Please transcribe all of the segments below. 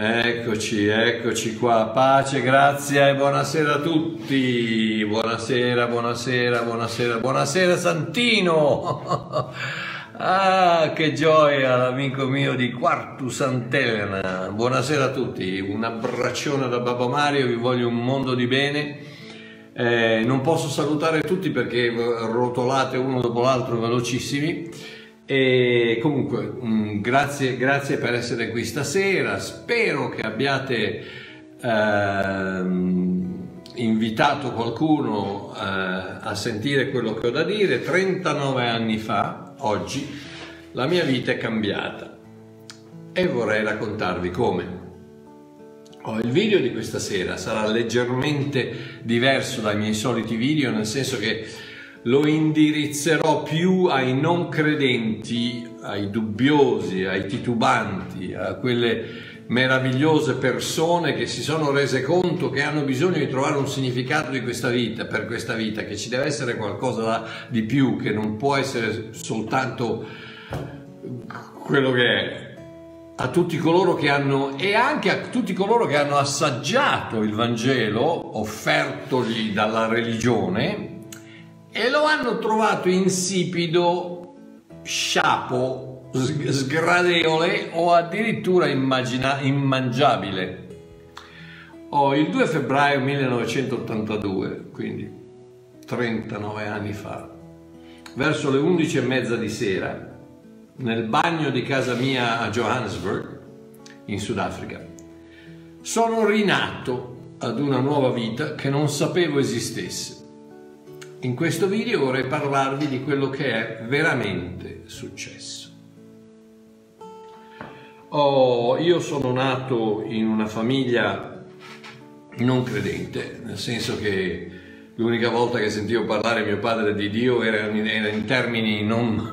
Eccoci, eccoci qua. Pace, grazia e buonasera a tutti. Buonasera, buonasera, buonasera, buonasera Santino. Ah, che gioia, amico mio di Quartu Sant'Elena. Buonasera a tutti. Un abbraccione da Babbo Mario, vi voglio un mondo di bene. Non posso salutare tutti perché rotolate uno dopo l'altro velocissimi. E comunque grazie per essere qui stasera. Spero che abbiate invitato qualcuno a sentire quello che ho da dire. 39 anni fa, oggi, la mia vita è cambiata e vorrei raccontarvi come. Il video di questa sera sarà leggermente diverso dai miei soliti video, nel senso che lo indirizzerò più ai non credenti, ai dubbiosi, ai titubanti, a quelle meravigliose persone che si sono rese conto che hanno bisogno di trovare un significato di questa vita, per questa vita, che ci deve essere qualcosa di più, che non può essere soltanto quello che è. A tutti coloro che hanno, e anche a tutti coloro che hanno assaggiato il Vangelo offertogli dalla religione e lo hanno trovato insipido, sciapo, sgradevole o addirittura immangiabile. Il 2 febbraio 1982, quindi 39 anni fa, verso le 11:30 di sera, nel bagno di casa mia a Johannesburg, in Sudafrica, sono rinato ad una nuova vita che non sapevo esistesse. In questo video vorrei parlarvi di quello che è veramente successo. Io sono nato in una famiglia non credente, nel senso che l'unica volta che sentivo parlare mio padre di Dio era in termini non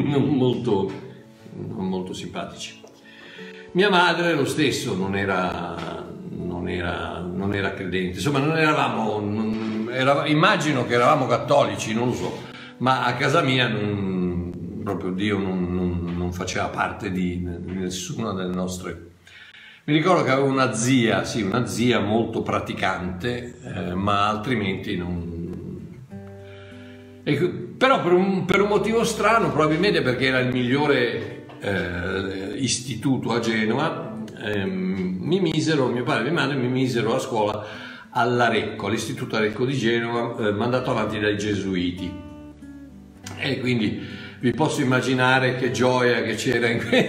molto simpatici. Mia madre lo stesso non era credente, insomma non eravamo, immagino che eravamo cattolici, non lo so, ma a casa mia proprio Dio non faceva parte di nessuna delle nostre. Mi ricordo che avevo una zia, sì, una zia molto praticante, ma altrimenti non. Però per un motivo strano, probabilmente perché era il migliore istituto a Genova, mio padre e mia madre mi misero a scuola all'Arecco, all'Istituto Arecco di Genova, mandato avanti dai Gesuiti. E quindi vi posso immaginare che gioia che c'era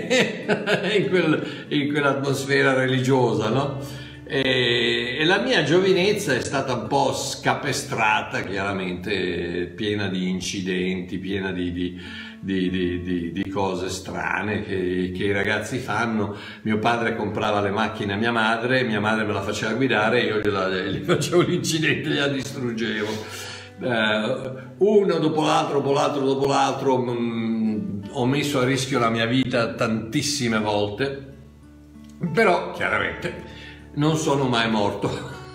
in quell'atmosfera religiosa, no? E la mia giovinezza è stata un po' scapestrata, chiaramente, piena di incidenti, piena di cose strane che i ragazzi fanno. Mio padre comprava le macchine a mia madre me la faceva guidare, io gli facevo l'incidente, gliela distruggevo. Uno dopo l'altro, ho messo a rischio la mia vita tantissime volte, però chiaramente non sono mai morto.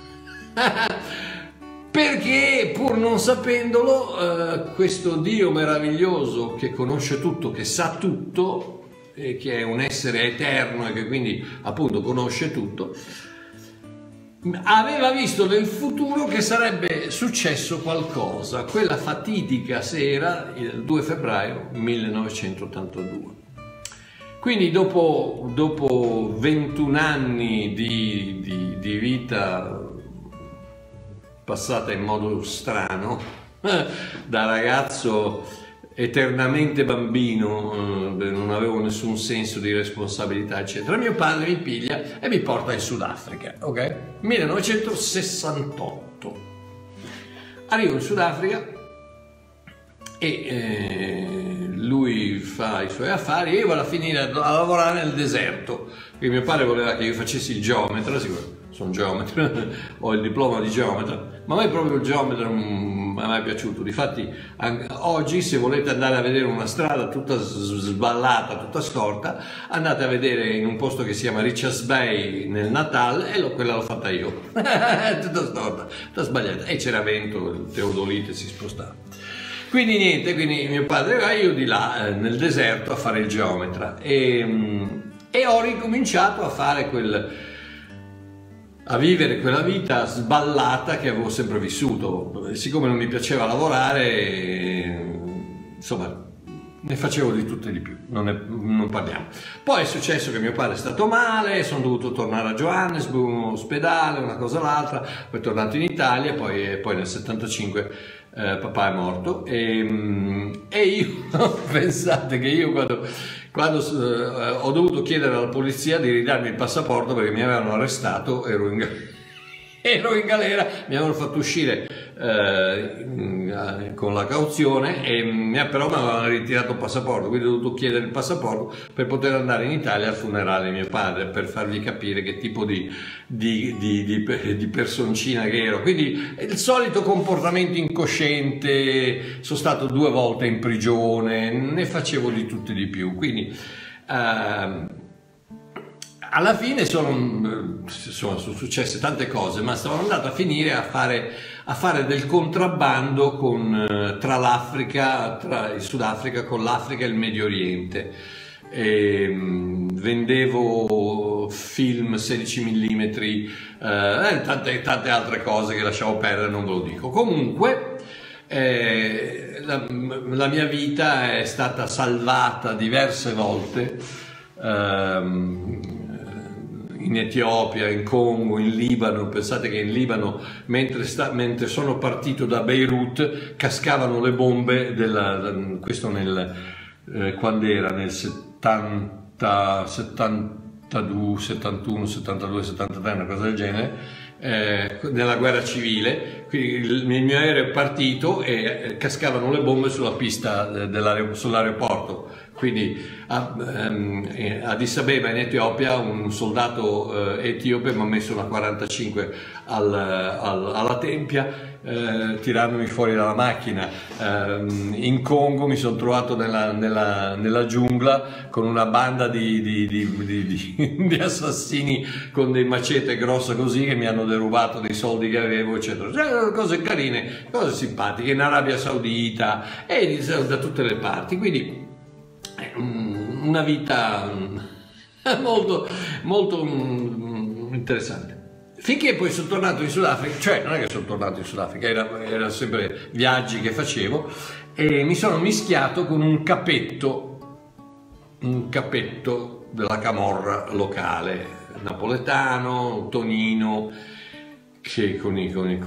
Perché pur non sapendolo, questo Dio meraviglioso che conosce tutto, che sa tutto, e che è un essere eterno e che quindi appunto conosce tutto, aveva visto nel futuro che sarebbe successo qualcosa quella fatidica sera, il 2 febbraio 1982. Quindi dopo 21 anni di vita passata in modo strano, da ragazzo eternamente bambino, non avevo nessun senso di responsabilità, eccetera, mio padre mi piglia e mi porta in Sudafrica, ok? 1968. Arrivo in Sudafrica e lui fa i suoi affari e io vado a finire a lavorare nel deserto, perché mio padre voleva che io facessi il geometra, sicuro. Sono geometra, ho il diploma di geometra, ma a me proprio il geometra non mi è mai piaciuto. Difatti oggi, se volete andare a vedere una strada tutta sballata, tutta storta, andate a vedere in un posto che si chiama Richards Bay nel Natal, e quella l'ho fatta io. Tutta storta, tutta sbagliata, e c'era vento, il teodolite si spostava. Quindi niente, quindi mio padre era, io di là nel deserto a fare il geometra, e ho ricominciato a fare a vivere quella vita sballata che avevo sempre vissuto. Siccome non mi piaceva lavorare, insomma, ne facevo di tutto e di più, non parliamo. Poi è successo che mio padre è stato male, sono dovuto tornare a Johannesburg, un ospedale, una cosa o l'altra, poi tornato in Italia, poi nel 75 papà è morto e io, pensate che io quando ho dovuto chiedere alla polizia di ridarmi il passaporto perché mi avevano arrestato, ero in galera, mi avevano fatto uscire con la cauzione però mi avevano ritirato il passaporto, quindi ho dovuto chiedere il passaporto per poter andare in Italia al funerale di mio padre, per farvi capire che tipo di personcina che ero. Quindi il solito comportamento incosciente, sono stato 2 volte in prigione, ne facevo di tutto e di più, quindi alla fine sono successe tante cose, ma sono andato a finire a fare del contrabbando tra il Sudafrica, con l'Africa e il Medio Oriente. Vendevo film 16 mm, tante altre cose che lasciavo perdere, non ve lo dico. Comunque la mia vita è stata salvata diverse volte, in Etiopia, in Congo, in Libano. Pensate che in Libano, mentre sono partito da Beirut, cascavano le bombe questo quando era? Nel 70, 72, 71, 72, 73, una cosa del genere, nella guerra civile. Quindi il mio aereo è partito e cascavano le bombe sulla pista sull'aeroporto. Quindi a Addis Abeba, in Etiopia, un soldato etiope mi ha messo una 45 alla tempia, tirandomi fuori dalla macchina. In Congo mi sono trovato nella giungla con una banda di assassini con dei macete grosse così, che mi hanno derubato dei soldi che avevo, eccetera. Cose carine, cose simpatiche, in Arabia Saudita e da tutte le parti. Quindi una vita molto, molto interessante. Finché poi sono tornato in Sudafrica, cioè non è che sono tornato in Sudafrica, erano sempre viaggi che facevo, e mi sono mischiato con un capetto della camorra locale, napoletano, Tonino, che con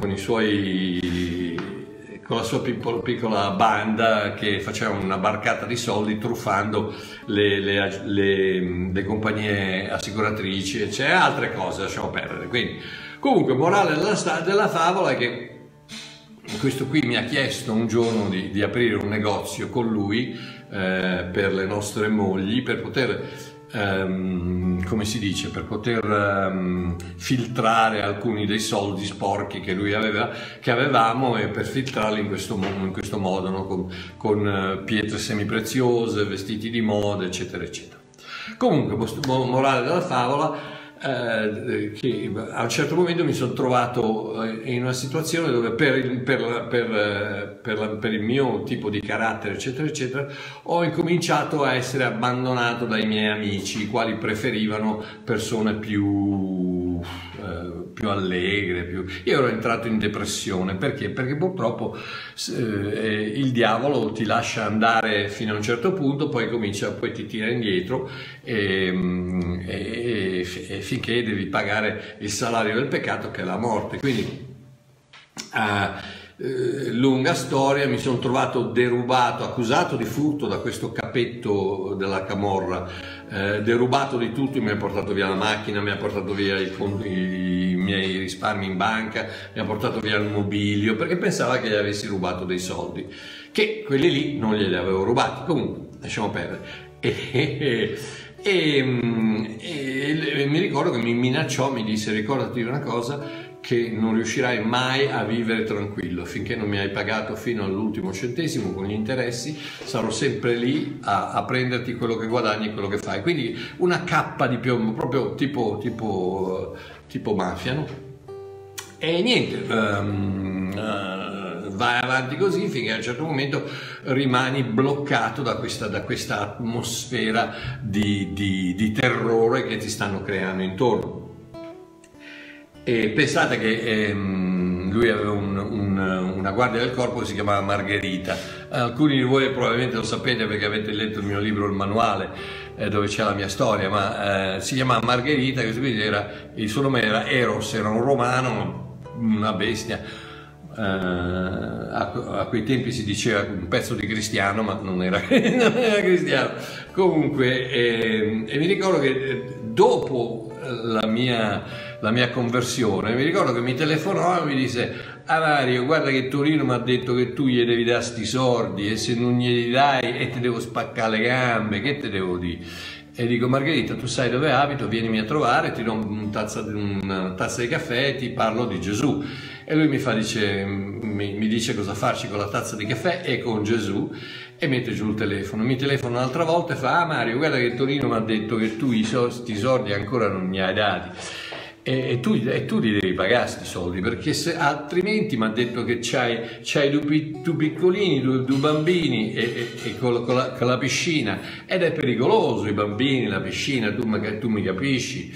la sua piccola banda, che faceva una barcata di soldi truffando le compagnie assicuratrici, e c'è altre cose, lasciamo perdere. Quindi, comunque, morale della favola è che questo qui mi ha chiesto un giorno di aprire un negozio con lui per le nostre mogli, per poter come si dice, per poter filtrare alcuni dei soldi sporchi che avevamo, e per filtrarli in questo modo, no? con pietre semipreziose, vestiti di moda, eccetera eccetera. Comunque, morale della favola, che a un certo momento mi sono trovato in una situazione dove per il mio tipo di carattere, eccetera eccetera, ho incominciato a essere abbandonato dai miei amici, i quali preferivano persone più allegre, io ero entrato in depressione. Perché purtroppo il diavolo ti lascia andare fino a un certo punto, poi ti tira indietro e finché devi pagare il salario del peccato, che è la morte. Quindi lunga storia, mi sono trovato derubato, accusato di furto da questo capetto della camorra, derubato di tutto, mi ha portato via la macchina, mi ha portato via i miei risparmi in banca, mi ha portato via il mobilio, perché pensava che gli avessi rubato dei soldi, che quelli lì non glieli avevo rubati. Comunque, lasciamo perdere. E mi ricordo che mi minacciò, mi disse: ricordati di una cosa, che non riuscirai mai a vivere tranquillo finché non mi hai pagato fino all'ultimo centesimo con gli interessi, sarò sempre lì a prenderti quello che guadagni e quello che fai. Quindi una cappa di piombo, proprio tipo mafia, no? E niente, vai avanti così finché a un certo momento rimani bloccato da questa atmosfera di terrore che ti stanno creando intorno. E pensate che lui aveva una guardia del corpo che si chiamava Margherita. Alcuni di voi probabilmente lo sapete perché avete letto il mio libro, il manuale, dove c'è la mia storia, ma si chiamava Margherita, quindi il suo nome era Eros, era un romano, una bestia. A quei tempi si diceva un pezzo di cristiano, ma non era cristiano. Comunque, e mi ricordo che dopo la mia conversione, mi ricordo che mi telefonò e mi disse: ah Mario, guarda che Torino mi ha detto che tu gli devi dare sti soldi, e se non glieli dai e ti devo spaccare le gambe, che te devo dire? E dico: Margherita, tu sai dove abito, vienimi a trovare, ti do una tazza di caffè e ti parlo di Gesù. E lui mi dice cosa farci con la tazza di caffè e con Gesù, e mette giù il telefono. Mi telefona un'altra volta e fa: ah Mario, guarda che Torino mi ha detto che tu sti soldi ancora non mi hai dati. E tu li devi pagare sti soldi, perché altrimenti mi ha detto che c'hai due piccolini, due bambini e con la piscina, ed è pericoloso, i bambini, la piscina, tu mi capisci.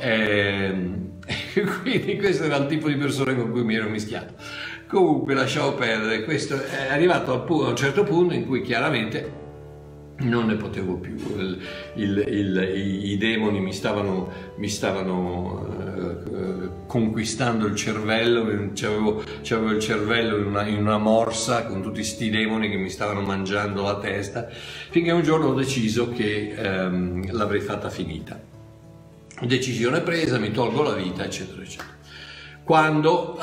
Quindi questo era il tipo di persone con cui mi ero mischiato. Comunque lasciamo perdere, questo è arrivato a un certo punto in cui chiaramente non ne potevo più. I demoni mi stavano conquistando il cervello. C'avevo il cervello in una morsa con tutti sti demoni che mi stavano mangiando la testa, finché un giorno ho deciso che l'avrei fatta finita. Decisione presa, mi tolgo la vita, eccetera eccetera. Quando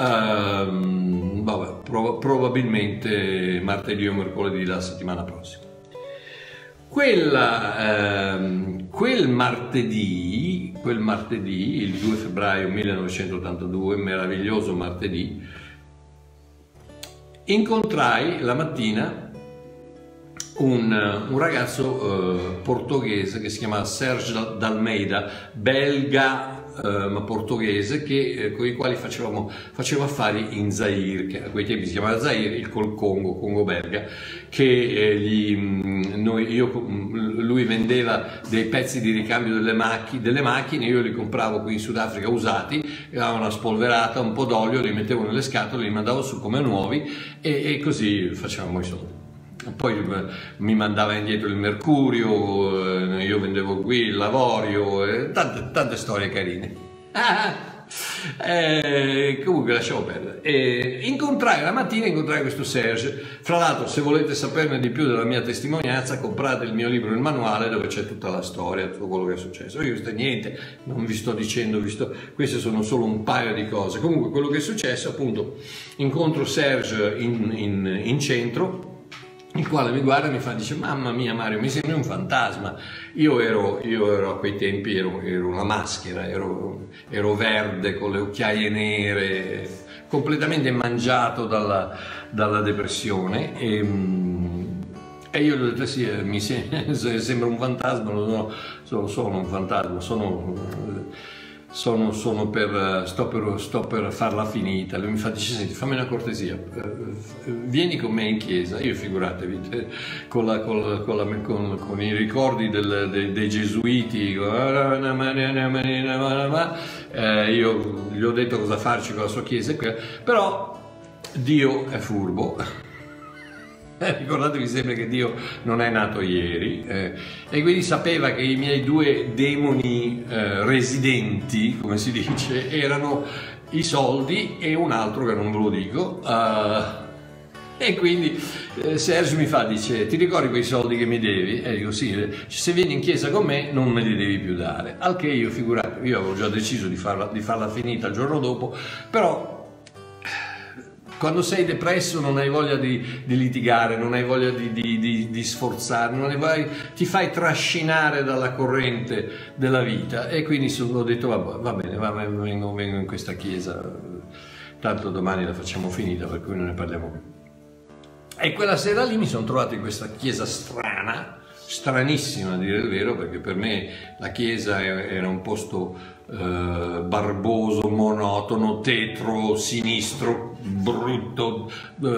probabilmente martedì o mercoledì la settimana prossima. Quel martedì, il 2 febbraio 1982, meraviglioso martedì, incontrai la mattina un ragazzo portoghese che si chiama Serge D'Almeida, belga ma portoghese, con i quali facevo affari in Zaire, che a quei tempi si chiamava Zaire, il Congo belga, che lui vendeva dei pezzi di ricambio delle macchine, io li compravo qui in Sudafrica usati, avevano una spolverata, un po' d'olio, li mettevo nelle scatole, li mandavo su come nuovi e così facevamo i soldi. Poi mi mandava indietro il mercurio, io vendevo qui il lavorio, tante storie carine. Comunque lasciamo perdere. La mattina incontrai questo Serge. Fra l'altro, se volete saperne di più della mia testimonianza, comprate il mio libro, il manuale, dove c'è tutta la storia, tutto quello che è successo. Io niente, non vi sto dicendo, queste sono solo un paio di cose. Comunque quello che è successo, appunto, incontro Serge in centro, il quale mi guarda e mi dice: mamma mia Mario, mi sembri un fantasma. Io ero a quei tempi, ero una maschera, ero verde con le occhiaie nere, completamente mangiato dalla depressione, e io gli ho detto: sì, mi sembra un fantasma. No, sono un fantasma, sto per farla finita. Lui mi dice: senti, fammi una cortesia, vieni con me in chiesa. Io, figuratevi, con i ricordi dei gesuiti, io gli ho detto cosa farci con la sua chiesa, però Dio è furbo. Ricordatevi sempre che Dio non è nato ieri, e quindi sapeva che i miei due demoni residenti, come si dice, erano i soldi e un altro che non ve lo dico, e quindi Sergio mi dice: ti ricordi quei soldi che mi devi? E dico: sì, se vieni in chiesa con me non me li devi più dare. Al che io, figurate, io avevo già deciso di farla finita il giorno dopo, però quando sei depresso non hai voglia di litigare, non hai voglia di sforzare, ti fai trascinare dalla corrente della vita, e quindi ho detto: va bene, vengo in questa chiesa, tanto domani la facciamo finita, per cui non ne parliamo più. E quella sera lì mi sono trovato in questa chiesa stranissima a dire il vero, perché per me la chiesa era un posto barboso, monotono, tetro, sinistro, brutto,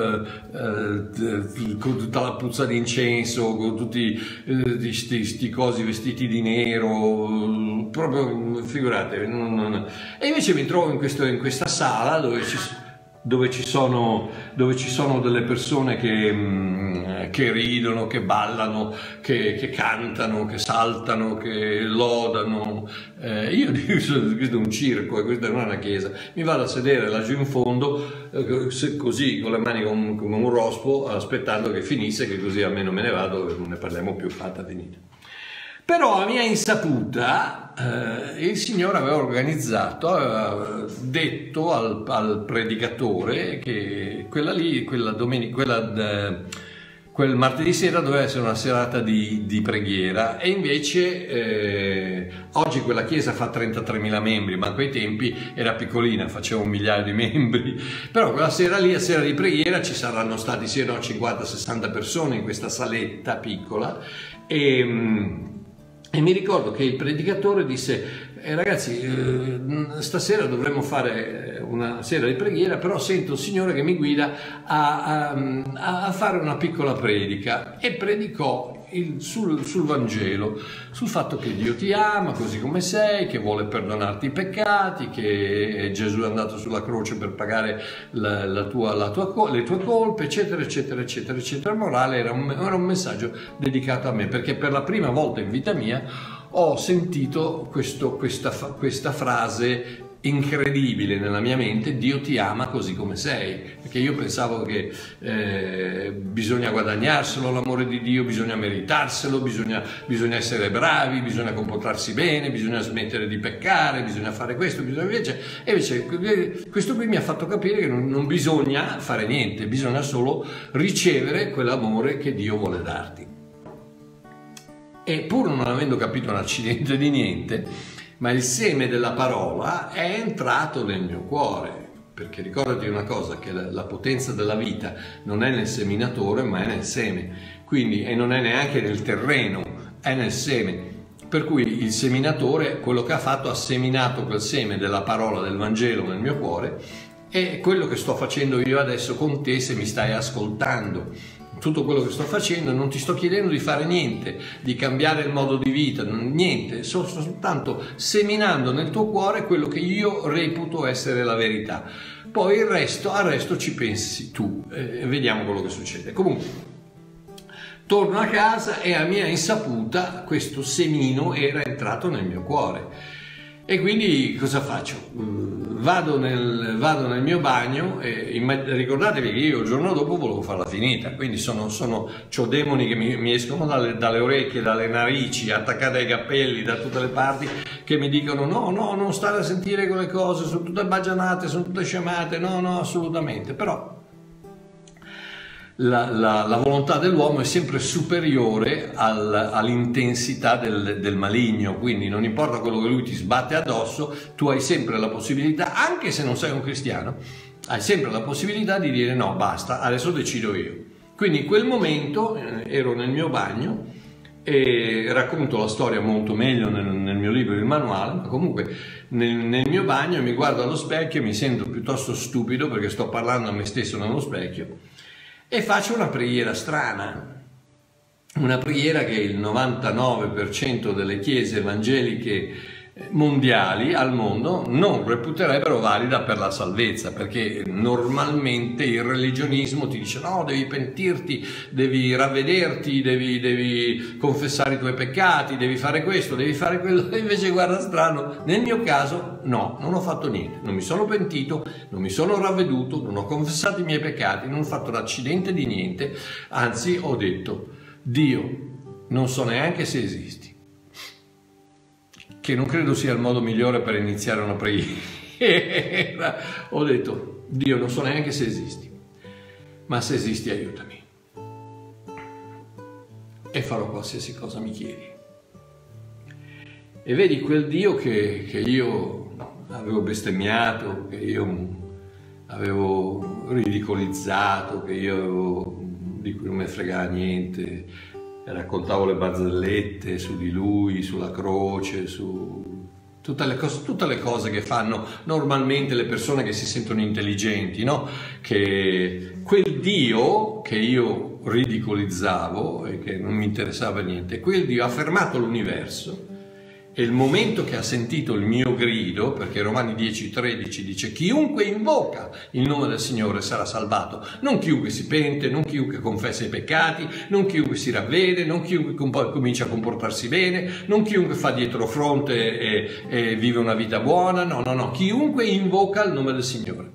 con tutta la puzza di incenso, con tutti sti cosi vestiti di nero, proprio figurate. E invece mi trovo in questa sala dove ci sono delle persone che ridono, che ballano, che cantano, che saltano, che lodano. Io dico, questo è un circo e questa non è una chiesa. Mi vado a sedere laggiù in fondo, così con le mani come un rospo, aspettando che finisse, che così almeno me ne vado e non ne parliamo più, fatta finita. Però a mia insaputa il Signore aveva organizzato, aveva detto al predicatore che quel martedì sera doveva essere una serata di preghiera, e invece oggi quella chiesa fa 33.000 membri, ma a quei tempi era piccolina, faceva 1 migliaio di membri, però quella sera lì, a sera di preghiera, ci saranno stati 50-60 persone in questa saletta piccola, e mi ricordo che il predicatore disse: ragazzi, stasera dovremmo fare una sera di preghiera, però sento il Signore che mi guida a fare una piccola predica. E predicò sul Vangelo, sul fatto che Dio ti ama così come sei, che vuole perdonarti i peccati, che Gesù è andato sulla croce per pagare le tue colpe, eccetera, eccetera, eccetera, eccetera. Il morale era un messaggio dedicato a me, perché per la prima volta in vita mia ho sentito questa frase incredibile nella mia mente: Dio ti ama così come sei. Perché io pensavo che bisogna guadagnarselo l'amore di Dio, bisogna meritarselo, bisogna essere bravi, bisogna comportarsi bene, bisogna smettere di peccare, bisogna fare questo, invece questo qui mi ha fatto capire che non bisogna fare niente, bisogna solo ricevere quell'amore che Dio vuole darti. E pur non avendo capito un accidente di niente, ma il seme della parola è entrato nel mio cuore. Perché ricordati una cosa, che la potenza della vita non è nel seminatore, ma è nel seme. Quindi, e non è neanche nel terreno, è nel seme. Per cui il seminatore, quello che ha fatto, ha seminato quel seme della parola del Vangelo nel mio cuore, e quello che sto facendo io adesso con te, se mi stai ascoltando. Tutto quello che sto facendo, non ti sto chiedendo di fare niente, di cambiare il modo di vita, niente, sto soltanto seminando nel tuo cuore quello che io reputo essere la verità. Poi al resto ci pensi tu, e vediamo quello che succede. Comunque, torno a casa e a mia insaputa questo semino era entrato nel mio cuore. E quindi cosa faccio? Vado nel mio bagno e ricordatevi che io il giorno dopo volevo farla finita, quindi c'ho demoni che mi escono dalle orecchie, dalle narici, attaccate ai capelli, da tutte le parti, che mi dicono: no, non stare a sentire quelle cose, sono tutte baggianate, sono tutte scemate, no, assolutamente. Però la volontà dell'uomo è sempre superiore all'intensità del maligno, quindi non importa quello che lui ti sbatte addosso, tu hai sempre la possibilità, anche se non sei un cristiano, hai sempre la possibilità di dire: no, basta, adesso decido io. Quindi in quel momento ero nel mio bagno, e racconto la storia molto meglio nel mio libro, il manuale, ma comunque nel mio bagno mi guardo allo specchio e mi sento piuttosto stupido perché sto parlando a me stesso nello specchio. E faccio una preghiera strana, una preghiera che il 99% delle chiese evangeliche mondiali al mondo non reputerebbero valida per la salvezza, perché normalmente il religionismo ti dice: no, devi pentirti, devi ravvederti, devi confessare i tuoi peccati, devi fare questo, devi fare quello. E invece, guarda, strano, nel mio caso no, non ho fatto niente, non mi sono pentito, non mi sono ravveduto, non ho confessato i miei peccati, non ho fatto un accidente di niente, anzi ho detto: Dio, non so neanche se esisti, che non credo sia il modo migliore per iniziare una preghiera. Ho detto: Dio, non so neanche se esisti, ma se esisti aiutami e farò qualsiasi cosa mi chiedi. E vedi quel Dio che io avevo bestemmiato, che io avevo ridicolizzato, che io di cui non me fregava niente, raccontavo le barzellette su di lui, sulla croce, tutte le cose che fanno normalmente le persone che si sentono intelligenti, no? Che quel Dio che io ridicolizzavo e che non mi interessava niente, quel Dio ha fermato l'universo. E il momento che ha sentito il mio grido, perché Romani 10,13 dice: chiunque invoca il nome del Signore sarà salvato, non chiunque si pente, non chiunque confessa i peccati, non chiunque si ravvede, non chiunque comincia a comportarsi bene, non chiunque fa dietro fronte e vive una vita buona, no, chiunque invoca il nome del Signore.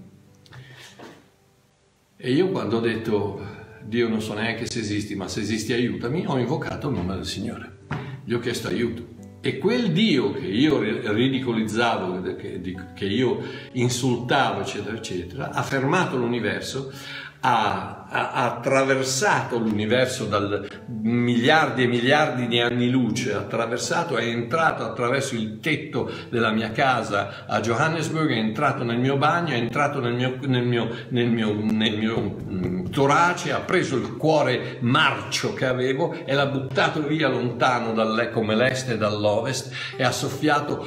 E io, quando ho detto Dio, non so neanche se esisti, ma se esisti aiutami, ho invocato il nome del Signore, gli ho chiesto aiuto. E quel Dio che io ridicolizzavo, che io insultavo, eccetera, eccetera, ha fermato l'universo, ha attraversato l'universo dal miliardi e miliardi di anni luce, è entrato attraverso il tetto della mia casa a Johannesburg, è entrato nel mio bagno, è entrato nel mio torace, ha preso il cuore marcio che avevo e l'ha buttato via lontano come l'est e dall'ovest, e ha soffiato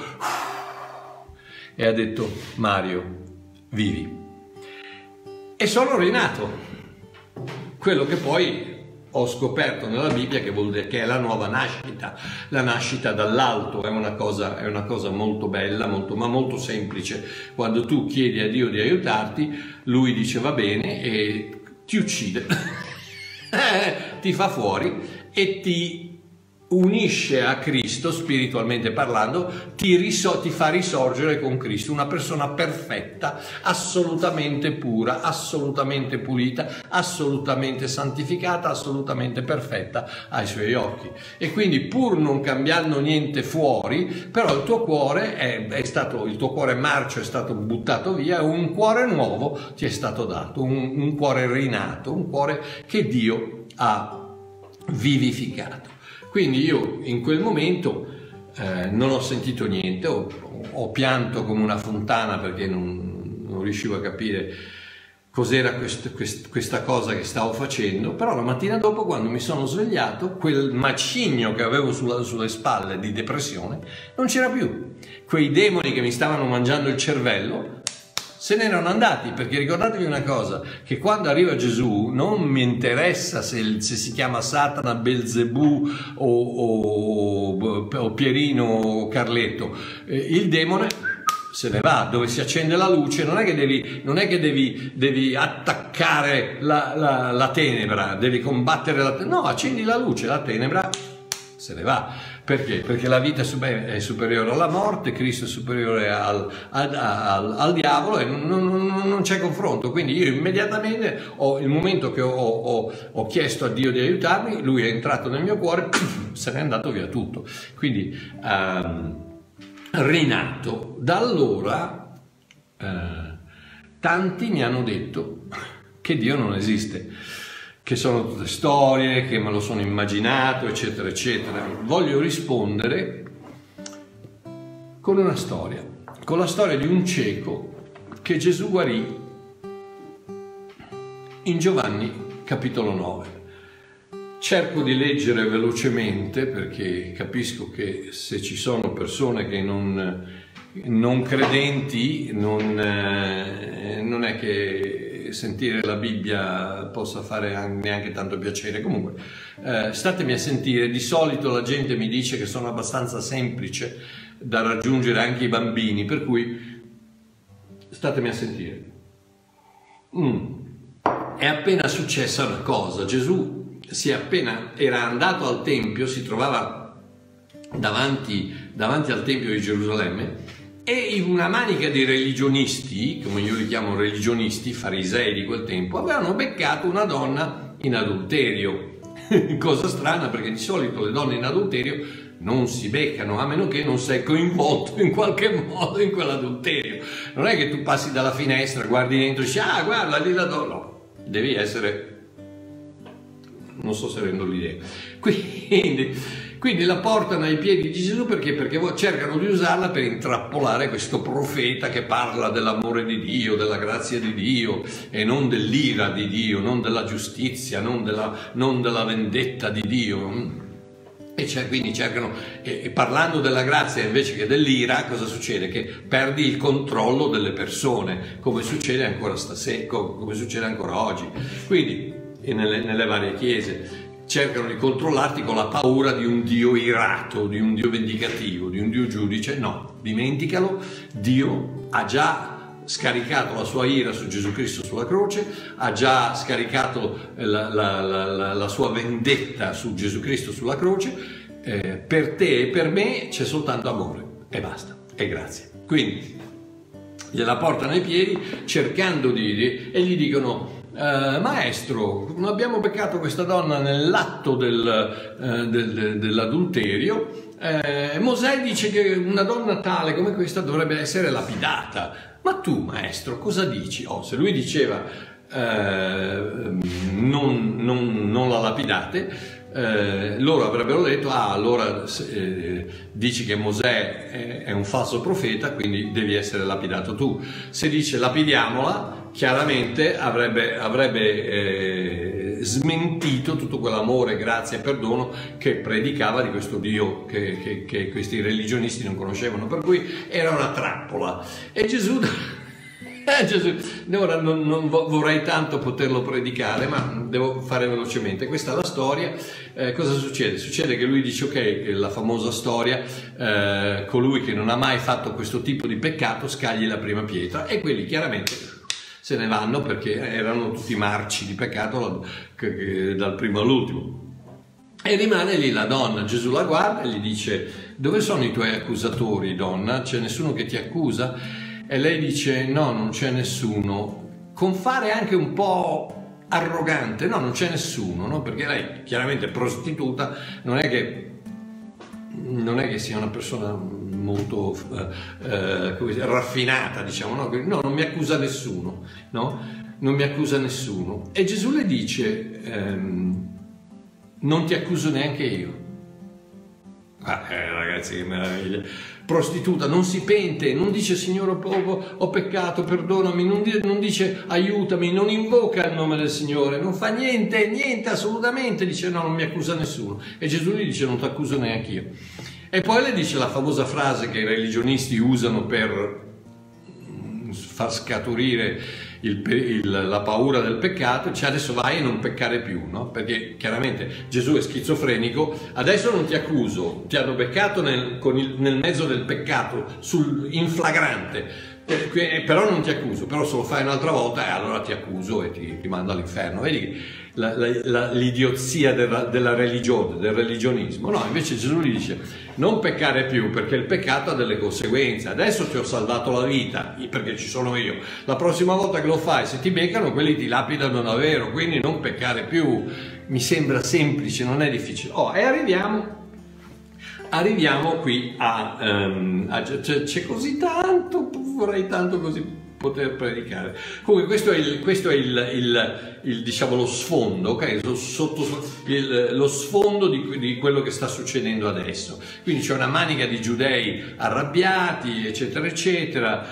e ha detto: Mario, vivi. E sono rinato, quello che poi ho scoperto nella Bibbia che vuol dire che è la nuova nascita, la nascita dall'alto. È una cosa molto bella, ma molto semplice. Quando tu chiedi a Dio di aiutarti, Lui dice va bene e ti uccide, ti fa fuori e ti unisce a Cristo, spiritualmente parlando, ti fa risorgere con Cristo, una persona perfetta, assolutamente pura, assolutamente pulita, assolutamente santificata, assolutamente perfetta ai suoi occhi. E quindi, pur non cambiando niente fuori, però il tuo cuore il tuo cuore marcio è stato buttato via e un cuore nuovo ti è stato dato, un cuore rinato, un cuore che Dio ha vivificato. Quindi io in quel momento non ho sentito niente, ho pianto come una fontana perché non riuscivo a capire cos'era questa cosa che stavo facendo, però la mattina dopo, quando mi sono svegliato, quel macigno che avevo sulle spalle di depressione non c'era più. Quei demoni che mi stavano mangiando il cervello se ne erano andati, perché ricordatevi una cosa, che quando arriva Gesù non mi interessa se si chiama Satana, Belzebù o Pierino o Carletto, il demone se ne va, dove si accende la luce. Non è che devi attaccare la tenebra, devi combattere la tenebra, no, accendi la luce, la tenebra se ne va. Perché? Perché la vita è superiore alla morte, Cristo è superiore al diavolo e non c'è confronto. Quindi io immediatamente, il momento che ho chiesto a Dio di aiutarmi, Lui è entrato nel mio cuore, se n'è andato via tutto. Quindi rinato. Da allora tanti mi hanno detto che Dio non esiste, che sono tutte storie, che me lo sono immaginato, eccetera, eccetera. Voglio rispondere con una storia, con la storia di un cieco che Gesù guarì in Giovanni capitolo 9. Cerco di leggere velocemente perché capisco che se ci sono persone che non credenti, non è che sentire la Bibbia possa fare neanche tanto piacere. Comunque statemi a sentire. Di solito la gente mi dice che sono abbastanza semplice da raggiungere anche i bambini, per cui statemi a sentire. È appena successa una cosa. Gesù era andato al Tempio, si trovava davanti al Tempio di Gerusalemme, e una manica di religionisti, come io li chiamo religionisti, farisei di quel tempo, avevano beccato una donna in adulterio. Cosa strana, perché di solito le donne in adulterio non si beccano, a meno che non sei coinvolto in qualche modo in quell'adulterio. Non è che tu passi dalla finestra, guardi dentro e dici: ah, guarda lì la donna. No, devi essere... non so se rendo l'idea. Quindi la portano ai piedi di Gesù perché cercano di usarla per intrappolare questo profeta che parla dell'amore di Dio, della grazia di Dio e non dell'ira di Dio, non della giustizia, non della vendetta di Dio. E quindi cercano, e parlando della grazia invece che dell'ira, cosa succede? Che perdi il controllo delle persone, come succede ancora stasera, come succede ancora oggi. Quindi nelle varie chiese cercano di controllarti con la paura di un Dio irato, di un Dio vendicativo, di un Dio giudice. No, dimenticalo, Dio ha già scaricato la sua ira su Gesù Cristo sulla croce, ha già scaricato la sua vendetta su Gesù Cristo sulla croce. Per te e per me c'è soltanto amore e basta, e grazie. Quindi gliela portano ai piedi cercando e gli dicono: maestro, abbiamo beccato questa donna nell'atto dell'adulterio. Mosè dice che una donna tale come questa dovrebbe essere lapidata. Ma tu, maestro, cosa dici? Se lui diceva non la lapidate, loro avrebbero detto: allora dici che Mosè è un falso profeta, quindi devi essere lapidato tu. Se dice lapidiamola, chiaramente avrebbe smentito tutto quell'amore, grazia e perdono che predicava di questo Dio che questi religionisti non conoscevano, per cui era una trappola. E Gesù ora non vorrei tanto poterlo predicare, ma devo fare velocemente. Questa è la storia. Cosa succede? Succede che lui dice: ok, la famosa storia, colui che non ha mai fatto questo tipo di peccato scagli la prima pietra, e quelli chiaramente se ne vanno perché erano tutti marci di peccato dal primo all'ultimo. E rimane lì la donna. Gesù la guarda e gli dice: dove sono i tuoi accusatori, donna? C'è nessuno che ti accusa? E lei dice: no, non c'è nessuno, con fare anche un po' arrogante: no, non c'è nessuno, no? Perché lei chiaramente è prostituta, non è che sia una persona molto raffinata, diciamo, no? No, non mi accusa nessuno, no? Non mi accusa nessuno. E Gesù le dice: non ti accuso neanche io. Ragazzi, che meraviglia. Prostituta, non si pente, non dice: Signore, ho peccato, perdonami, non dice aiutami, non invoca il nome del Signore, non fa niente assolutamente, dice: no, non mi accusa nessuno. E Gesù gli dice: non ti accuso neanche io. E poi le dice la famosa frase che i religionisti usano per far scaturire la paura del peccato, cioè: adesso vai e non peccare più, no? Perché chiaramente Gesù è schizofrenico. Adesso non ti accuso, ti hanno beccato nel mezzo del peccato, in flagrante, però non ti accuso, però se lo fai un'altra volta allora ti accuso e ti mando all'inferno. Vedi l'idiozia della religione, del religionismo? No, invece Gesù gli dice: non peccare più, perché il peccato ha delle conseguenze. Adesso ti ho salvato la vita perché ci sono io, la prossima volta che lo fai, se ti beccano, quelli ti lapidano davvero, quindi non peccare più. Mi sembra semplice, non è difficile. E arriviamo qui c'è così tanto, vorrei tanto così poter predicare. Comunque questo è diciamo lo sfondo, ok? Lo sfondo di quello che sta succedendo adesso. Quindi c'è una manica di giudei arrabbiati, eccetera eccetera.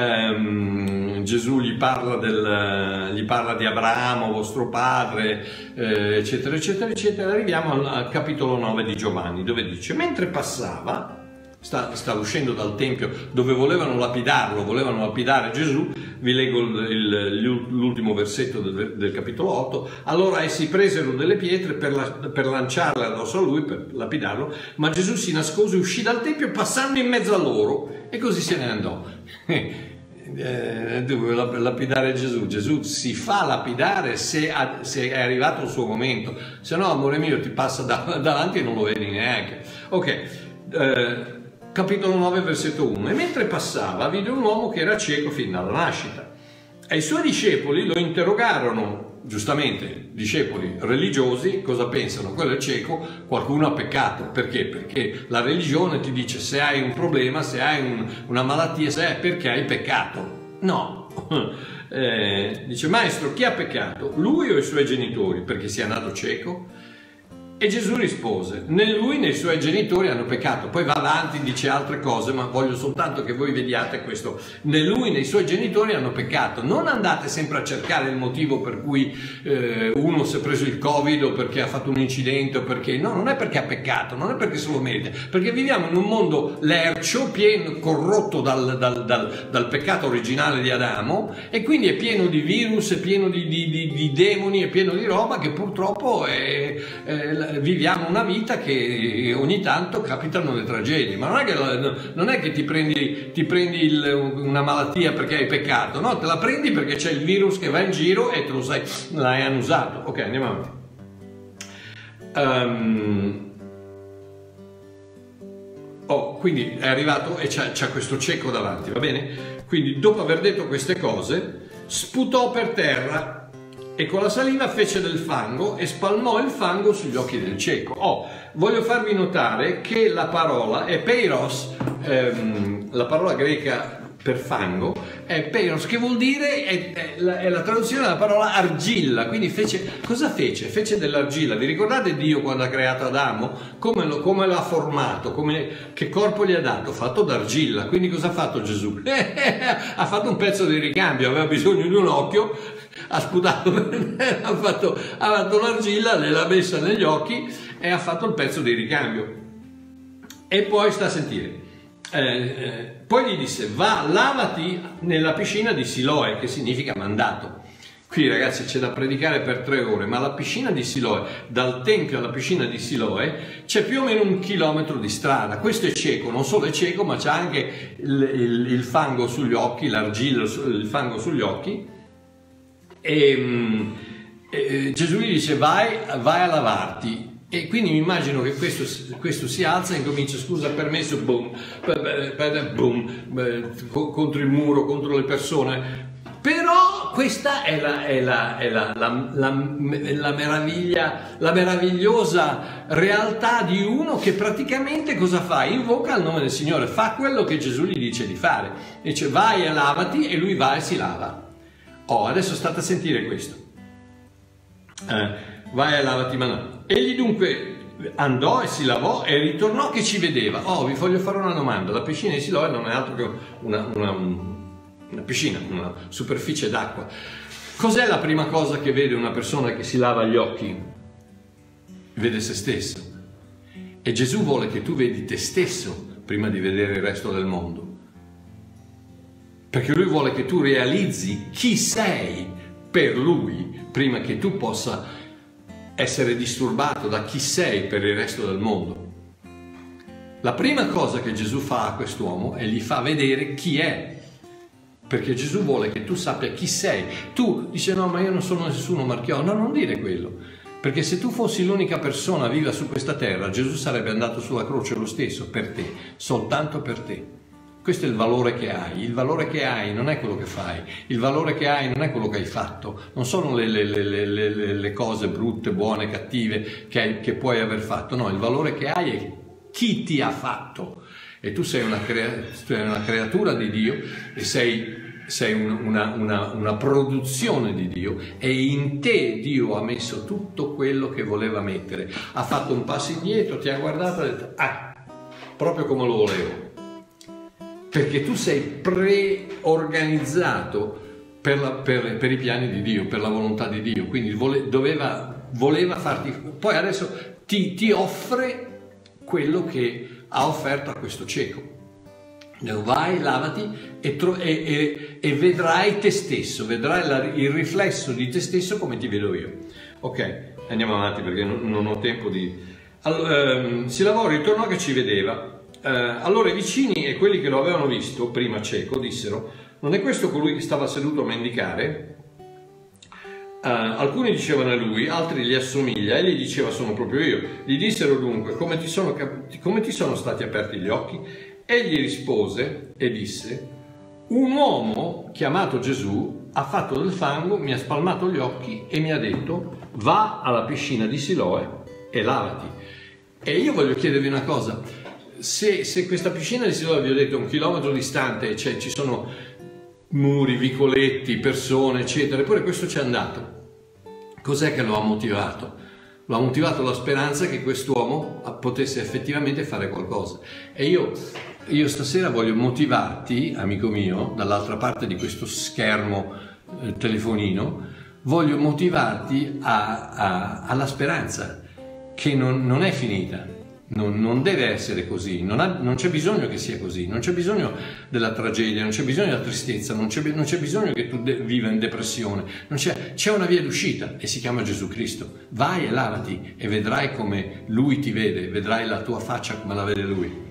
Gesù gli parla di Abramo, vostro padre, eccetera eccetera eccetera. Arriviamo al capitolo 9 di Giovanni, dove dice: mentre passava, sta uscendo dal Tempio dove volevano lapidare Gesù. Vi leggo l'ultimo versetto del capitolo 8. Allora essi presero delle pietre per lanciarle addosso a lui, per lapidarlo, ma Gesù si nascose, uscì dal Tempio passando in mezzo a loro, e così se ne andò. Dove lapidare Gesù? Gesù si fa lapidare se è arrivato il suo momento, se no, amore mio, ti passa davanti e non lo vedi neanche. Ok. Capitolo 9, versetto 1. E mentre passava, vide un uomo che era cieco fin dalla nascita. E i suoi discepoli lo interrogarono, giustamente, discepoli religiosi, cosa pensano? Quello è cieco, qualcuno ha peccato. Perché? Perché la religione ti dice: se hai un problema, se hai una malattia, perché hai peccato. No. Dice: maestro, chi ha peccato? Lui o i suoi genitori? Perché sia nato cieco? E Gesù rispose: né lui né i suoi genitori hanno peccato. Poi va avanti, dice altre cose, ma voglio soltanto che voi vediate questo: né lui né i suoi genitori hanno peccato. Non andate sempre a cercare il motivo per cui uno si è preso il Covid, o perché ha fatto un incidente, o perché... No, non è perché ha peccato, non è perché se lo merita, perché viviamo in un mondo lercio, pieno, corrotto dal peccato originale di Adamo, e quindi è pieno di virus, è pieno di demoni, è pieno di roba che purtroppo viviamo una vita che ogni tanto capitano le tragedie. Ma non è che ti prendi una malattia perché hai peccato, no, te la prendi perché c'è il virus che va in giro e te lo sai, l'hai annusato. Ok, andiamo avanti. Quindi è arrivato e c'ha questo cieco davanti, va bene? Quindi dopo aver detto queste cose sputò per terra e con la saliva fece del fango e spalmò il fango sugli occhi del cieco. Voglio farvi notare che la parola è peiros, la parola greca per fango è peiros, che vuol dire, è la traduzione della parola argilla. Quindi cosa fece? Fece dell'argilla. Vi ricordate Dio quando ha creato Adamo? Come l'ha formato? Che corpo gli ha dato? Fatto d'argilla. Quindi cosa ha fatto Gesù? Ha fatto un pezzo di ricambio, aveva bisogno di un occhio, ha sputato, ha fatto l'argilla, l'ha messa negli occhi e ha fatto il pezzo di ricambio. E poi sta a sentire. Poi gli disse: va, lavati nella piscina di Siloe, che significa mandato. Qui ragazzi c'è da predicare per 3 ore, ma la piscina di Siloe, dal tempio alla piscina di Siloe c'è più o meno 1 chilometro di strada. Questo è cieco, non solo è cieco, ma c'è anche il fango sugli occhi, l'argilla, il fango sugli occhi. E Gesù gli dice: vai a lavarti. E quindi mi immagino che questo si alza e incomincia: scusa, permesso, boom, contro il muro, contro le persone. Però questa è la meravigliosa realtà di uno che praticamente cosa fa? Invoca il nome del Signore, fa quello che Gesù gli dice di fare. Dice: vai e lavati, e lui va e si lava. Adesso state a sentire questo. Vai e lavati, ma no. Egli dunque andò e si lavò e ritornò che ci vedeva. Vi voglio fare una domanda. La piscina di Siloe non è altro che una piscina, una superficie d'acqua. Cos'è la prima cosa che vede una persona che si lava gli occhi? Vede se stesso. E Gesù vuole che tu vedi te stesso prima di vedere il resto del mondo. Perché Lui vuole che tu realizzi chi sei per Lui prima che tu possa essere disturbato da chi sei per il resto del mondo. La prima cosa che Gesù fa a quest'uomo è gli fa vedere chi è, perché Gesù vuole che tu sappia chi sei. Tu dici: no, ma io non sono nessuno, Marchiò. No, non dire quello, perché se tu fossi l'unica persona viva su questa terra, Gesù sarebbe andato sulla croce lo stesso per te, soltanto per te. Questo è il valore che hai. Il valore che hai non è quello che fai, il valore che hai non è quello che hai fatto, non sono le cose brutte, buone, cattive che puoi aver fatto. No, il valore che hai è chi ti ha fatto. E tu sei una creatura di Dio e sei una produzione di Dio, e in te Dio ha messo tutto quello che voleva mettere. Ha fatto un passo indietro, ti ha guardato e ha detto: proprio come lo volevo. Perché tu sei preorganizzato per i piani di Dio, per la volontà di Dio. Quindi voleva farti... Poi adesso ti offre quello che ha offerto a questo cieco. Vai, lavati e vedrai te stesso, vedrai il riflesso di te stesso come ti vedo io. Ok, andiamo avanti perché non ho tempo di... Allora, si lavò, ritornò che ci vedeva. Allora i vicini e quelli che lo avevano visto prima cieco dissero: non è questo colui che stava seduto a mendicare? Alcuni dicevano è lui, altri gli assomiglia. Egli diceva: sono proprio io. Gli dissero dunque: come ti sono stati aperti gli occhi? Egli rispose e disse: un uomo chiamato Gesù ha fatto del fango, mi ha spalmato gli occhi e mi ha detto: va alla piscina di Siloe e lavati. E io voglio chiedervi una cosa: se questa piscina di Siloe, vi ho detto, è 1 chilometro distante, ci sono muri, vicoletti, persone, eccetera, eppure questo ci è andato, cos'è che lo ha motivato? lo ha motivato la speranza che quest'uomo potesse effettivamente fare qualcosa. E io stasera voglio motivarti, amico mio, dall'altra parte di questo schermo telefonino, voglio motivarti alla speranza, che non è finita, non deve essere così, non c'è bisogno che sia così, non c'è bisogno della tragedia, non c'è bisogno della tristezza, non c'è bisogno che tu viva in depressione, c'è una via d'uscita e si chiama Gesù Cristo. Vai e lavati e vedrai come Lui ti vede, vedrai la tua faccia come la vede Lui.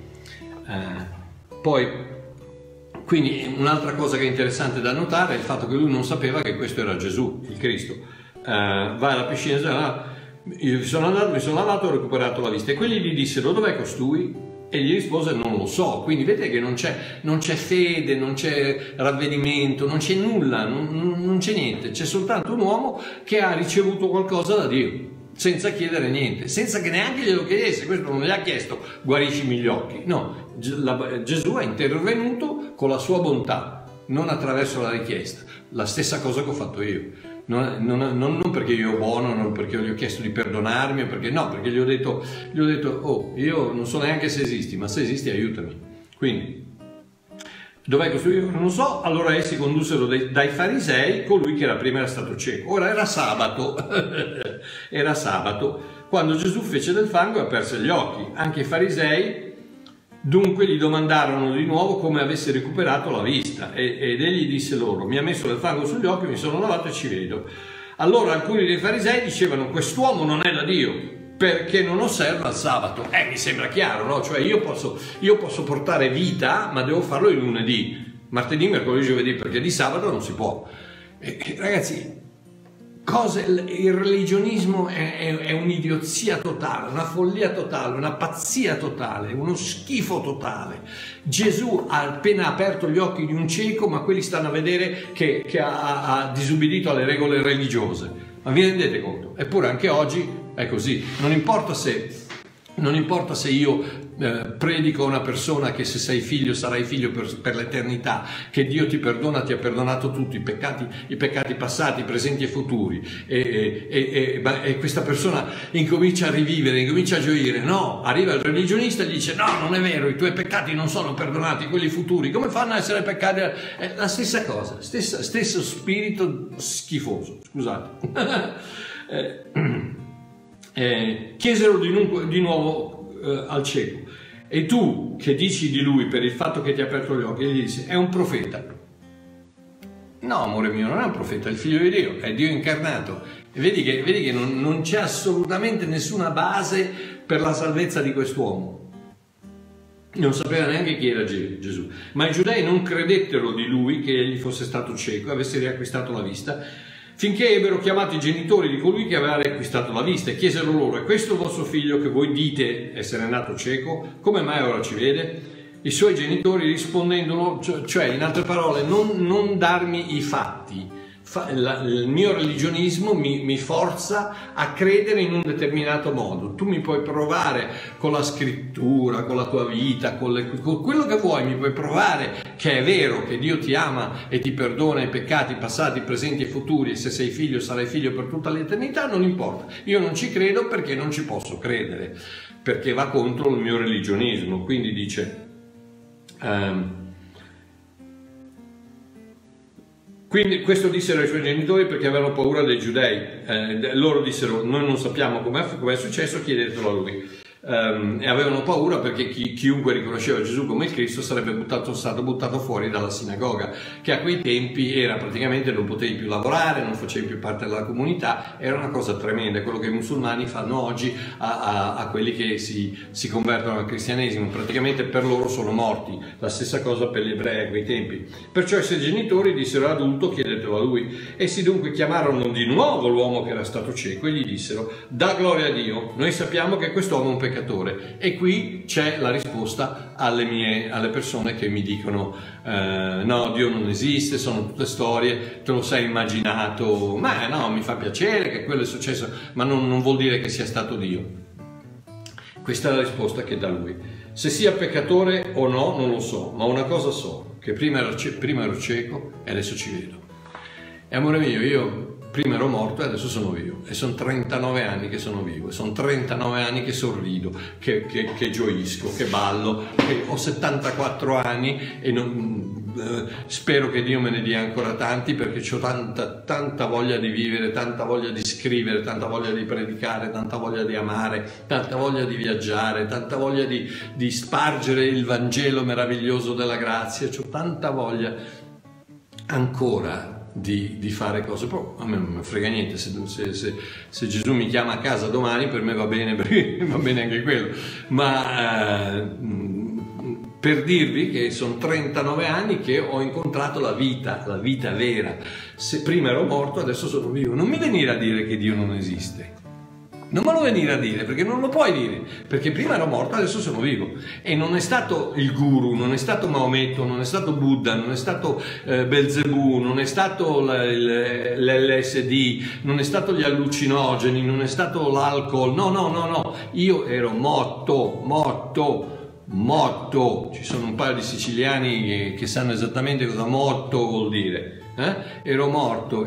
Poi, quindi un'altra cosa che è interessante da notare è il fatto che lui non sapeva che questo era Gesù, il Cristo. Vai alla piscina, io sono andato, mi sono lavato, ho recuperato la vista. E quelli gli dissero: dov'è costui? E gli rispose: non lo so. Quindi vedete che non c'è fede, non c'è ravvedimento, non c'è nulla, non c'è niente. C'è soltanto un uomo che ha ricevuto qualcosa da Dio, senza chiedere niente, senza che neanche glielo chiedesse. Questo non gli ha chiesto: guariscimi gli occhi. No, Gesù è intervenuto con la sua bontà, non attraverso la richiesta. La stessa cosa che ho fatto io. Non perché io ero buono, non perché gli ho chiesto di perdonarmi, perché gli ho detto: oh, io non so neanche se esisti, ma se esisti aiutami. Quindi, dov'è questo? Io non lo so. Allora essi condussero dai farisei colui che prima era stato cieco. Ora era sabato, era sabato, quando Gesù fece del fango e aperse gli occhi. Anche i farisei dunque gli domandarono di nuovo come avesse recuperato la vista, ed egli disse loro: mi ha messo del fango sugli occhi, mi sono lavato e ci vedo. Allora alcuni dei farisei dicevano: quest'uomo non è da Dio, perché non osserva il sabato. Mi sembra chiaro, no? Cioè io posso portare vita, ma devo farlo il lunedì, martedì, mercoledì, giovedì, perché di sabato non si può. Ragazzi, il religionismo è un'idiozia totale, una follia totale, una pazzia totale, uno schifo totale. Gesù ha appena aperto gli occhi di un cieco, ma quelli stanno a vedere che ha disubbidito alle regole religiose. Ma vi rendete conto? Eppure anche oggi è così. Non importa se io predico a una persona che se sei figlio sarai figlio per l'eternità, che Dio ti perdona, ti ha perdonato tutti i peccati passati, presenti e futuri, e questa persona incomincia a rivivere, incomincia a gioire. No, arriva il religionista e gli dice: no, non è vero, i tuoi peccati non sono perdonati, quelli futuri come fanno a essere peccati? È la stessa cosa, stesso spirito schifoso, scusate. Chiesero di nuovo al cieco: e tu che dici di lui per il fatto che ti ha aperto gli occhi? E gli disse: è un profeta. No, amore mio, non è un profeta, è il figlio di Dio, è Dio incarnato. E vedi che non c'è assolutamente nessuna base per la salvezza di quest'uomo. Non sapeva neanche chi era Gesù. Ma i giudei non credettero di lui che egli fosse stato cieco e avesse riacquistato la vista, finché ebbero chiamato i genitori di colui che aveva riacquistato la vista e chiesero loro: è questo il vostro figlio che voi dite essere nato cieco? Come mai ora ci vede? I suoi genitori rispondendo, cioè in altre parole, non darmi i fatti. Il mio religionismo mi forza a credere in un determinato modo. Tu mi puoi provare con la scrittura, con la tua vita, con quello che vuoi, mi puoi provare che è vero, che Dio ti ama e ti perdona i peccati passati, presenti e futuri, e se sei figlio sarai figlio per tutta l'eternità. Non importa, io non ci credo perché non ci posso credere, perché va contro il mio religionismo. Quindi dice quindi questo dissero ai suoi genitori perché avevano paura dei giudei. Loro dissero: noi non sappiamo com'è successo, chiedetelo a lui. E avevano paura perché chiunque riconosceva Gesù come il Cristo sarebbe stato buttato fuori dalla sinagoga, che a quei tempi era praticamente, non potevi più lavorare, non facevi più parte della comunità. Era una cosa tremenda, quello che i musulmani fanno oggi a quelli che si convertono al cristianesimo. Praticamente per loro sono morti. La stessa cosa per gli ebrei a quei tempi. Perciò i suoi genitori dissero: adulto, chiedetelo a lui. Essi dunque chiamarono di nuovo l'uomo che era stato cieco e gli dissero: dà gloria a Dio, noi sappiamo che quest'uomo è un peccatore. E qui c'è la risposta alle persone che mi dicono: no, Dio non esiste, sono tutte storie, te lo sei immaginato. Ma no, mi fa piacere che quello è successo, ma non vuol dire che sia stato Dio. Questa è la risposta che dà lui: se sia peccatore o no non lo so, ma una cosa so, che prima ero cieco e adesso ci vedo. E amore mio, io prima ero morto e adesso sono vivo, e sono 39 anni che sono vivo, e sono 39 anni che sorrido, che gioisco, che ballo, che ho 74 anni e spero che Dio me ne dia ancora tanti, perché ho tanta voglia di vivere, tanta voglia di scrivere, tanta voglia di predicare, tanta voglia di amare, tanta voglia di viaggiare, tanta voglia di spargere il Vangelo meraviglioso della grazia. Ho tanta voglia ancora di fare cose. Poi a me non mi frega niente se Gesù mi chiama a casa domani, per me va bene, perché va bene anche quello, ma per dirvi che sono 39 anni che ho incontrato la vita vera. Se prima ero morto, adesso sono vivo. Non mi venire a dire che Dio non esiste. Non me lo venire a dire, perché non lo puoi dire, perché prima ero morto, adesso sono vivo. E non è stato il guru, non è stato Maometto, non è stato Buddha, non è stato Belzebù, non è stato l'LSD, non è stato gli allucinogeni, non è stato l'alcol. No. Io ero morto. Ci sono un paio di siciliani che sanno esattamente cosa morto vuol dire. Ero morto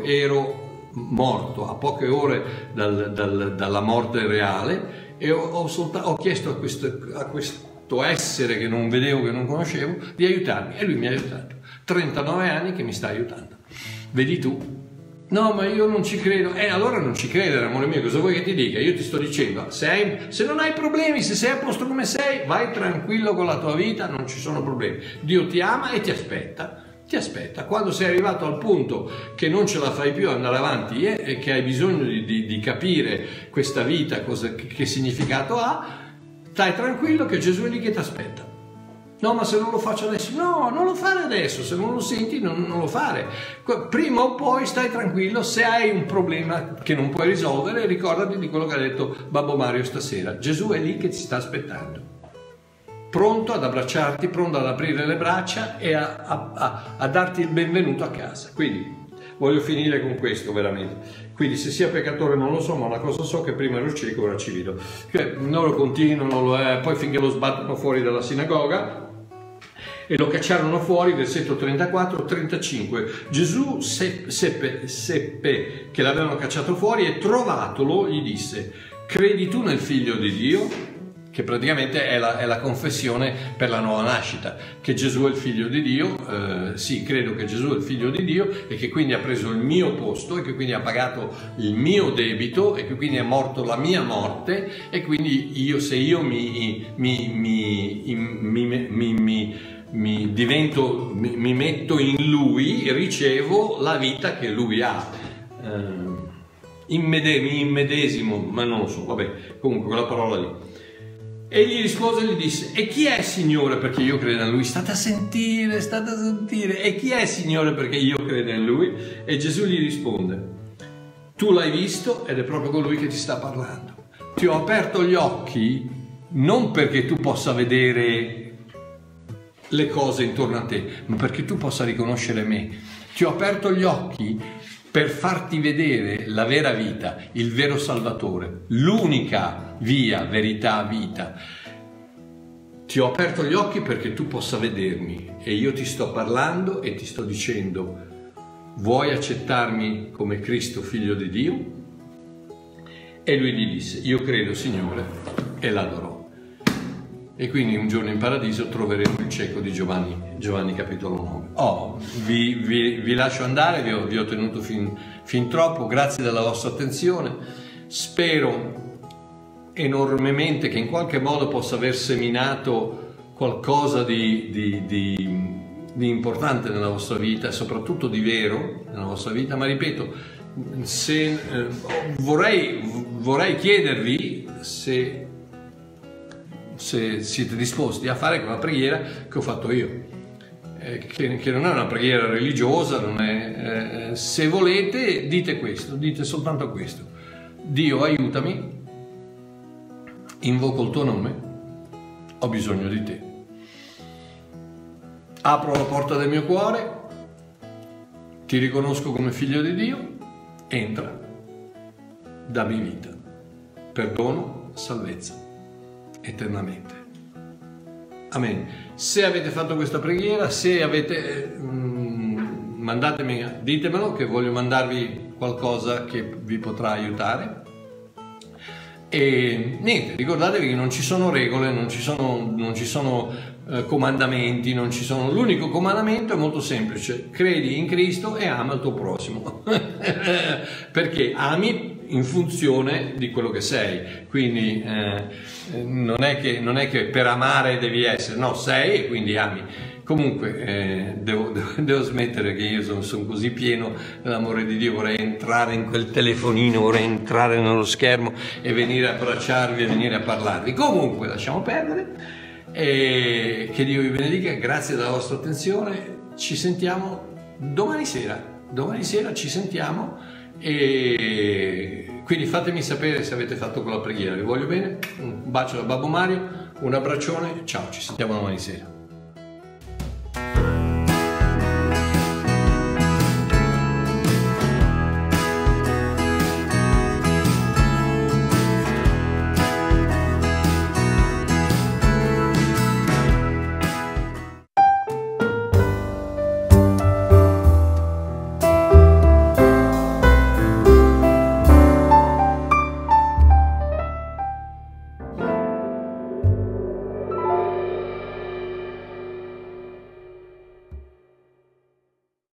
a poche ore dalla morte reale, e ho chiesto a questo essere che non vedevo, che non conoscevo, di aiutarmi, e lui mi ha aiutato. 39 anni che mi sta aiutando. Vedi tu? No, ma io non ci credo. Allora non ci credere, amore mio, cosa vuoi che ti dica? Io ti sto dicendo, se non hai problemi, se sei a posto come sei, vai tranquillo con la tua vita, non ci sono problemi. Dio ti ama e ti aspetta. Quando sei arrivato al punto che non ce la fai più ad andare avanti e che hai bisogno di capire questa vita, che significato ha, stai tranquillo che Gesù è lì che ti aspetta. No, ma se non lo faccio adesso? No, non lo fare adesso, se non lo senti non lo fare. Prima o poi stai tranquillo, se hai un problema che non puoi risolvere, ricordati di quello che ha detto Babbo Mario stasera. Gesù è lì che ti sta aspettando, pronto ad abbracciarti, pronto ad aprire le braccia e a darti il benvenuto a casa. Quindi voglio finire con questo veramente. Quindi se sia peccatore non lo so, ma una cosa so, che prima ero cieco, ora ci vedo. Loro continuano, poi finché lo sbattono fuori dalla sinagoga e lo cacciarono fuori, versetto 34-35. Gesù seppe che l'avevano cacciato fuori e trovatolo gli disse: credi tu nel Figlio di Dio? Che praticamente è la confessione per la nuova nascita, che Gesù è il Figlio di Dio. Sì, credo che Gesù è il Figlio di Dio, e che quindi ha preso il mio posto, e che quindi ha pagato il mio debito, e che quindi è morto la mia morte, e quindi se io mi metto in Lui, ricevo la vita che Lui ha. Mi immedesimo, ma non lo so, vabbè, comunque quella parola lì. E gli rispose e gli disse: e chi è Signore perché io creda in Lui? State a sentire, e chi è Signore perché io creda in Lui? E Gesù gli risponde: tu l'hai visto ed è proprio colui che ti sta parlando. Ti ho aperto gli occhi non perché tu possa vedere le cose intorno a te, ma perché tu possa riconoscere me. Ti ho aperto gli occhi per farti vedere la vera vita, il vero Salvatore, l'unica via, verità, vita. Ti ho aperto gli occhi perché tu possa vedermi, e io ti sto parlando e ti sto dicendo: vuoi accettarmi come Cristo, Figlio di Dio? E lui gli disse: io credo, Signore, e l'adorò. E quindi un giorno in paradiso troveremo il cieco di Giovanni capitolo 9. Vi lascio andare, vi ho tenuto fin troppo, grazie della vostra attenzione. Spero enormemente che in qualche modo possa aver seminato qualcosa di importante nella vostra vita, e soprattutto di vero nella vostra vita. Ma ripeto, vorrei chiedervi se siete disposti a fare quella preghiera che ho fatto io, che non è una preghiera religiosa, non è, se volete dite questo, dite soltanto questo: Dio, aiutami, invoco il tuo nome, ho bisogno di te, apro la porta del mio cuore, ti riconosco come Figlio di Dio, entra, dammi vita, perdono, salvezza eternamente. Amen. Se avete fatto questa preghiera, se avete, ditemelo, che voglio mandarvi qualcosa che vi potrà aiutare. E niente, ricordatevi che non ci sono regole, non ci sono comandamenti, l'unico comandamento è molto semplice: credi in Cristo e ama il tuo prossimo perché ami in funzione di quello che sei, quindi non è che per amare devi essere, no, sei e quindi ami. Comunque devo smettere, che io sono così pieno dell'amore di Dio, vorrei entrare in quel telefonino, vorrei entrare nello schermo e venire a abbracciarvi e venire a parlarvi. Comunque lasciamo perdere, e che Dio vi benedica, grazie della vostra attenzione, ci sentiamo domani sera ci sentiamo, e quindi fatemi sapere se avete fatto quella preghiera, vi voglio bene, un bacio da Babbo Mario, un abbraccione, ciao, ci sentiamo domani sera.